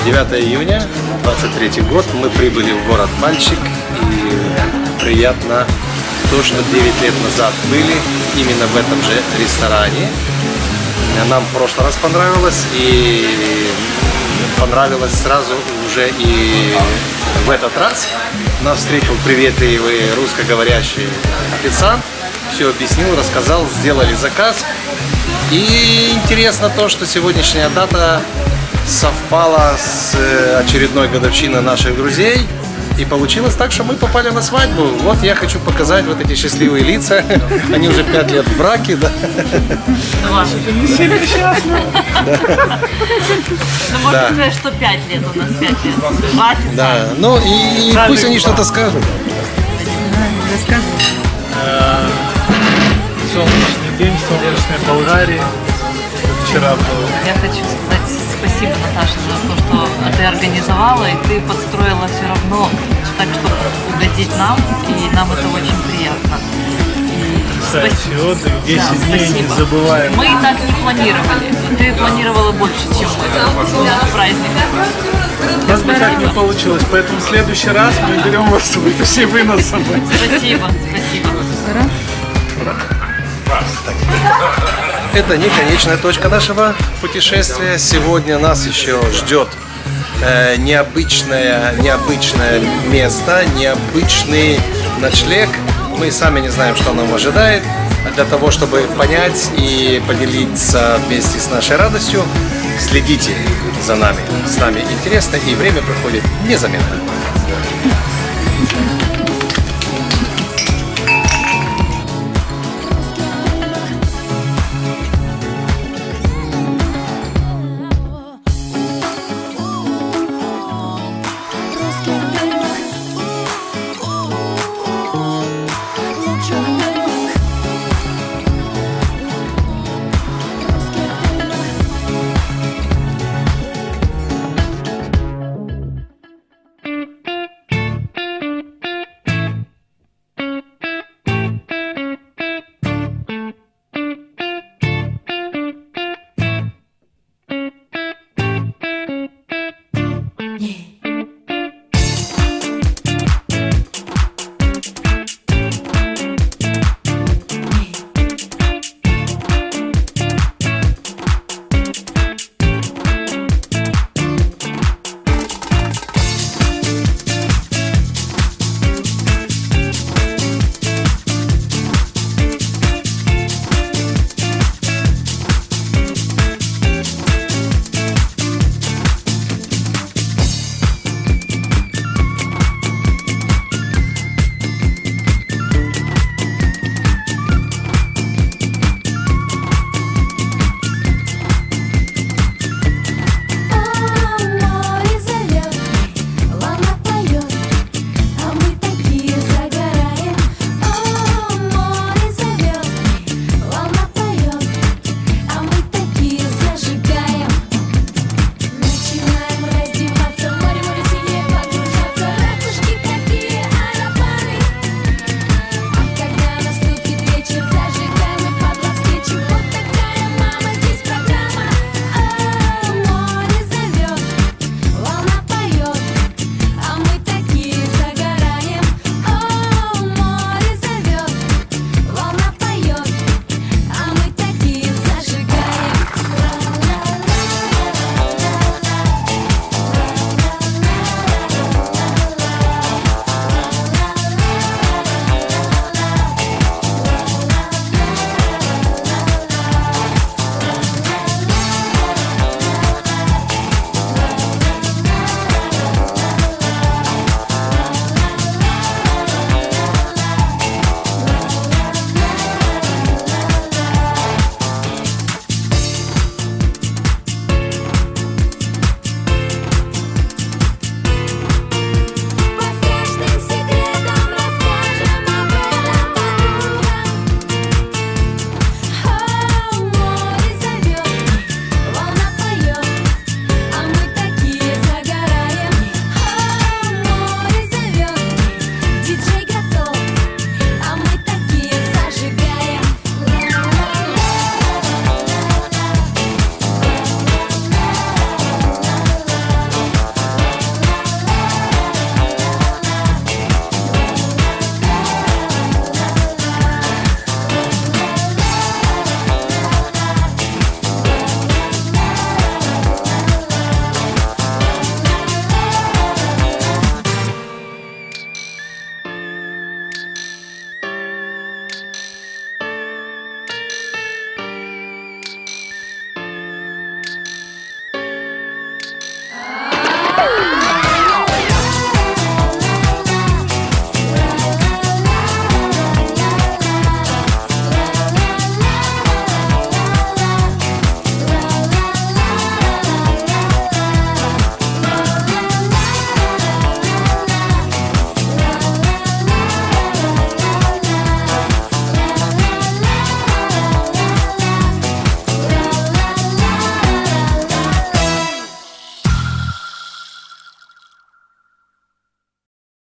9 июня, 23 год, мы прибыли в город Пальчик, и приятно то, что 9 лет назад были именно в этом же ресторане. Нам в прошлый раз понравилось, и понравилось сразу уже и в этот раз. Нас встретил приветливый русскоговорящий официант, все объяснил, рассказал, сделали заказ. И интересно то, что сегодняшняя дата совпала с очередной годовщиной наших друзей. И получилось так, что мы попали на свадьбу. Вот я хочу показать вот эти счастливые лица. Они уже 5 лет в браке, да. Не сильно счастливы. Ну, можно сказать, что 5 лет у нас, 5 лет. 20. Да, ну и пусть они что-то скажут. Солнечный день, солнечной Болгарии. Вчера был. Я хочу сказать спасибо, Наташа, за то, что ты организовала, и ты подстроила все равно так, чтобы угодить нам, и нам это очень приятно. Кстати, отдых, 10 дней не забываем. Мы и так не планировали. Ты планировала больше, чем мы. Этот праздник. У нас никак не получилось, поэтому в следующий раз мы берем вас с собой, все вы нас с собой. Спасибо, спасибо. Это не конечная точка нашего путешествия. Сегодня нас еще ждет необычное место, необычный ночлег. Мы сами не знаем, что нам ожидает. Для того, чтобы понять и поделиться вместе с нашей радостью, следите за нами. С нами интересно, и время проходит незаметно.